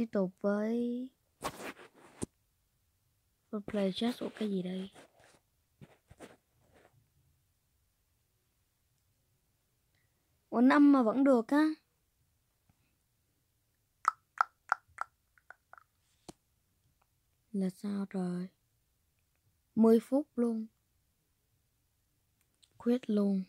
Tiếp tục với roleplay chat của cái gì đây? Ủa 5 mà vẫn được á. Là sao trời? 10 phút luôn. Quit luôn.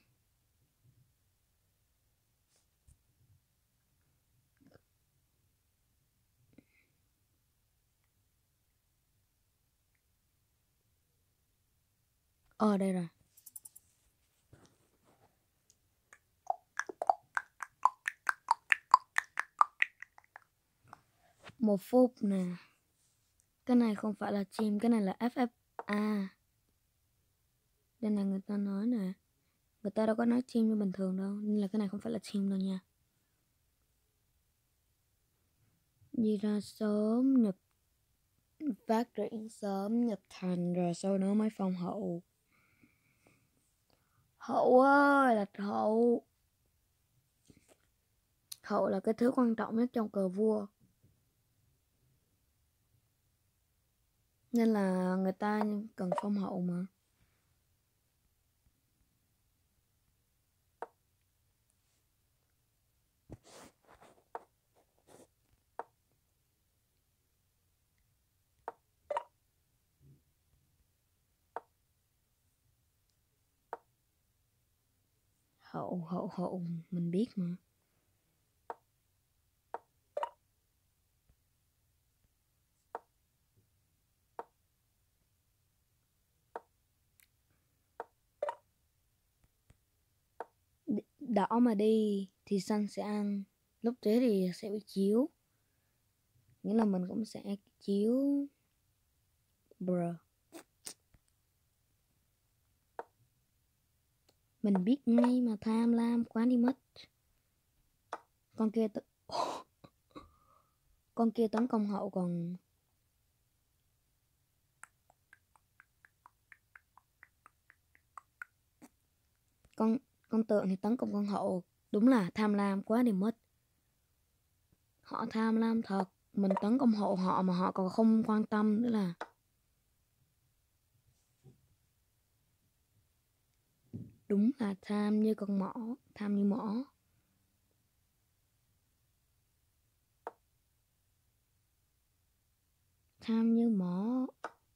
Đây rồi. Một phút nè. Cái này không phải là chim, cái này là FFA. Đây là người ta nói nè. Người ta đâu có nói chim như bình thường đâu. Nên là cái này không phải là chim đâu nha. Đi ra sớm, nhập phát triển sớm, nhập thành rồi sau đó mới phong hậu. Hậu ơi là hậu. Hậu là cái thứ quan trọng nhất trong cờ vua. Nên là người ta cần phong hậu mà. Hậu mình biết mà. Đỏ mà đi thì xanh sẽ ăn. Lúc thế thì sẽ bị chiếu. Nghĩa là mình cũng sẽ chiếu. Bruh. Mình biết ngay mà tham lam quá đi mất. Con kia con kia tấn công hậu còn con tượng thì tấn công con hậu. Đúng là tham lam quá đi mất. Họ tham lam thật. Mình tấn công hậu họ mà họ còn không quan tâm nữa là. Đúng là tham như con mỏ. Tham như mỏ. Tham như mỏ.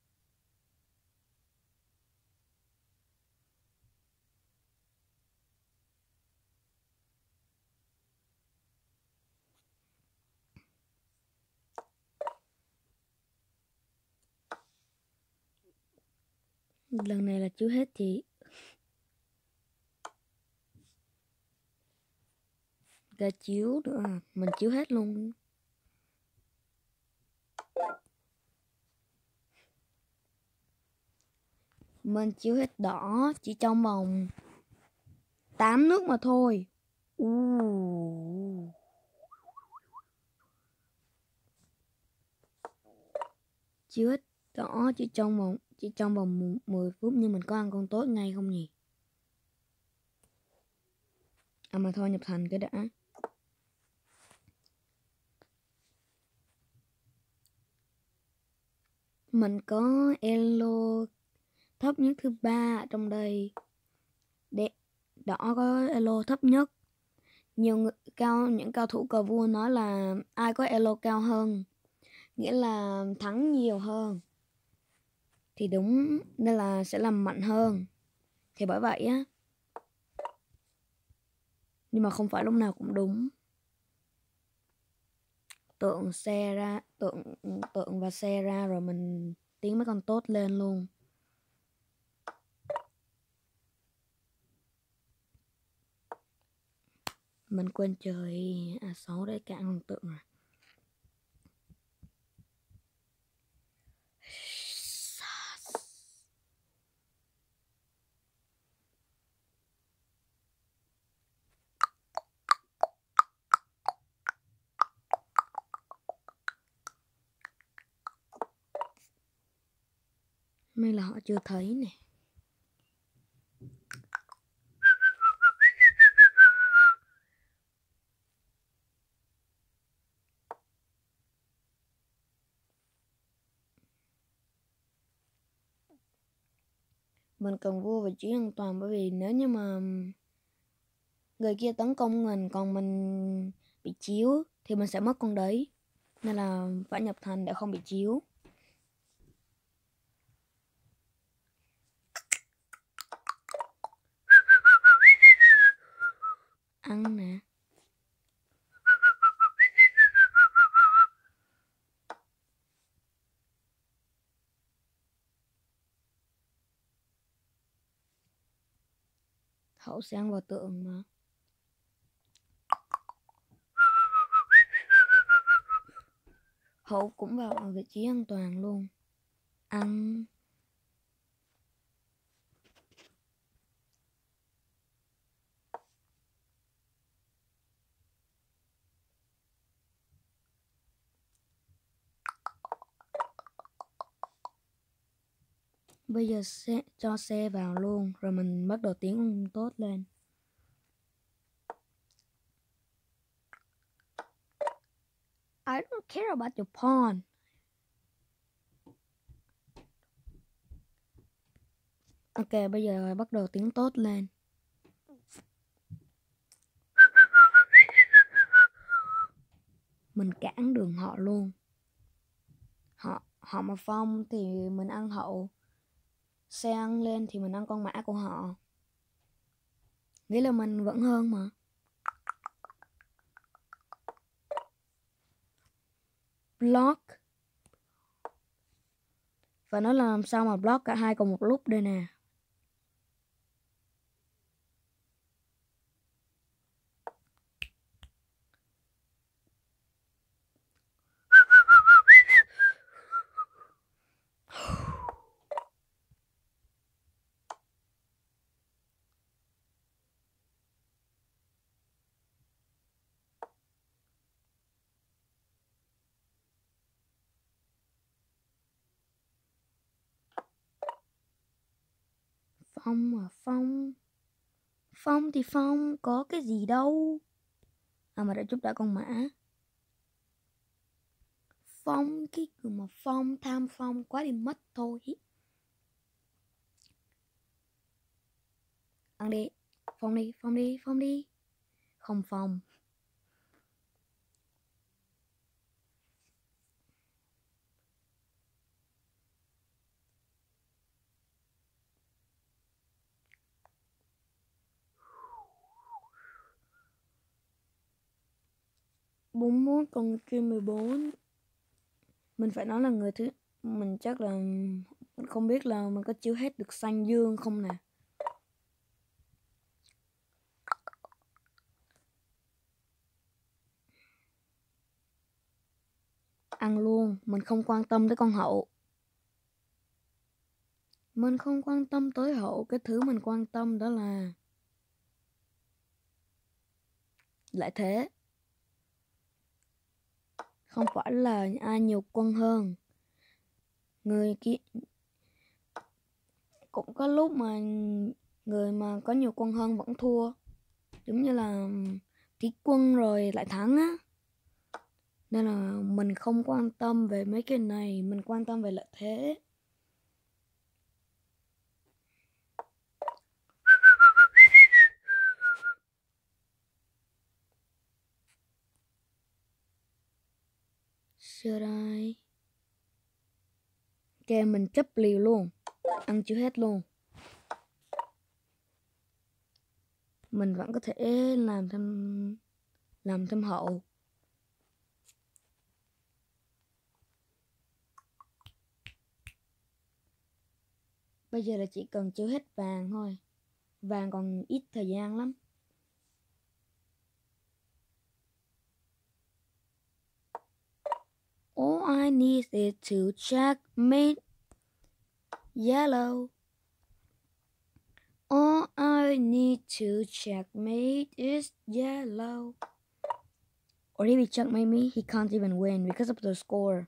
Lần này là chưa hết chị. Ra chiếu nữa à. Mình chiếu hết luôn. Mình chiếu hết đỏ chỉ trong vòng 8 nước mà thôi. Chiếu hết đỏ chỉ trong vòng 10 phút. Nhưng mình có ăn con tốt ngay không nhỉ? Mà thôi nhập thành cái đã. Mình có elo thấp nhất thứ 3 trong đây. Đỏ có elo thấp nhất. Những cao thủ cờ vua nói là ai có elo cao hơn nghĩa là thắng nhiều hơn. Thì đúng, nên là sẽ làm mạnh hơn. Thì bởi vậy á. Nhưng mà không phải lúc nào cũng đúng. Tượng và xe ra rồi mình tiến mấy con tốt lên luôn. Mình quên chơi A6 để cản con tượng rồi. May là họ chưa thấy nè. Mình cần vua vị trí an toàn, bởi vì nếu như mà người kia tấn công mình còn mình bị chiếu thì mình sẽ mất con đấy, nên là phải nhập thành để không bị chiếu. Ăn nè. Hậu sẽ ăn vào tượng mà. Hậu cũng vào vị trí an toàn luôn. Ăn. Bây giờ sẽ cho xe vào luôn, rồi mình bắt đầu tiến tốt lên. I don't care about your pawn. Ok, bây giờ bắt đầu tiến tốt lên. Mình cản đường họ luôn. Họ mà phong thì mình ăn hậu. Xe ăn lên thì mình ăn con mã của họ. Nghĩa là mình vẫn hơn mà. Block. Và nó làm sao mà block cả hai cùng một lúc đây nè. Phong mà phong. Phong thì phong, có cái gì đâu. À mà đã chút đã con mã. Phong cái người mà phong, tham phong quá đi mất thôi. Ăn đi. Phong đi, phong đi, phong đi. Không phong. Bốn mốt con kia 14. Mình phải nói là người thứ. Mình chắc là mình không biết là mình có chiếu hết được xanh dương không nè. Ăn luôn. Mình không quan tâm tới con hậu. Mình không quan tâm tới hậu. Cái thứ mình quan tâm đó là lại thế. Không phải là ai nhiều quân hơn. Người kia cũng có lúc mà người mà có nhiều quân hơn vẫn thua. Giống như là Thí Quân rồi lại thắng á. Nên là mình không quan tâm về mấy cái này. Mình quan tâm về lợi thế. Should I? Ok, mình chấp liều luôn. Ăn chưa hết luôn. Mình vẫn có thể làm thêm hậu. Bây giờ là chỉ cần chưa hết vàng thôi. Vàng còn ít thời gian lắm. All I need is to checkmate yellow. All I need to checkmate is yellow. Or if he checkmate me, he can't even win because of the score.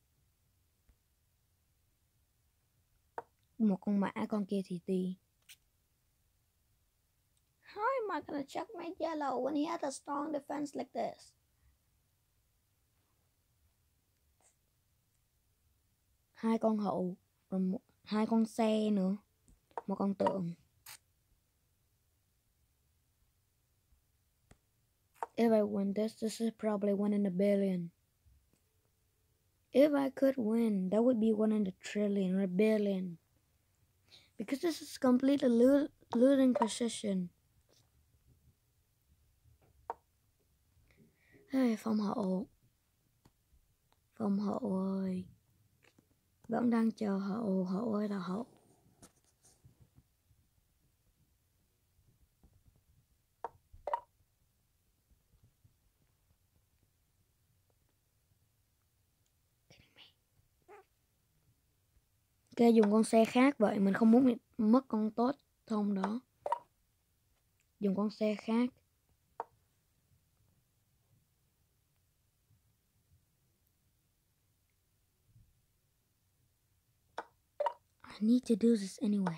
Một con mã, con kia thì tùy. am I gonna checkmate yellow when he has a strong defense like this? Hai con hậu, rồi hai con xe nữa, một con tượng. If I win this is probably 1 in a billion. If I could win, that would be 1 in a trillion or a billion. Because this is completely losing position. Hey, phòng hậu. Phòng hậu ơi. Vẫn đang chờ hậu, hậu ơi là hậu. Ok, dùng con xe khác vậy, mình không muốn mất con tốt thông đó. Dùng con xe khác. I need to do this anyway.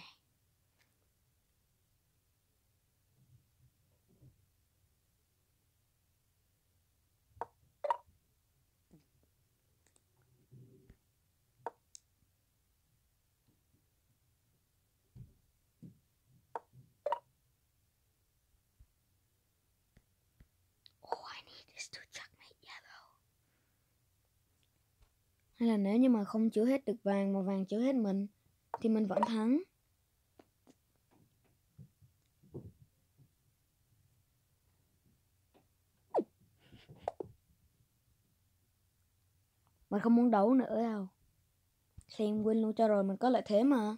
Oh, I need this to checkmate yellow. Hay là nếu như mà không chữa hết được vàng mà vàng chữa hết mình thì mình vẫn thắng. Mình không muốn đấu nữa đâu. Xem win luôn cho rồi, mình có lợi thế mà.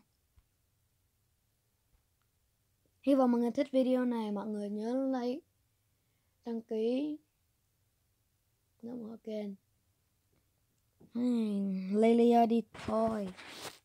Hy vọng mọi người thích video này. Mọi người nhớ like, đăng ký, ủng hộ kênh. Lelia đi thôi.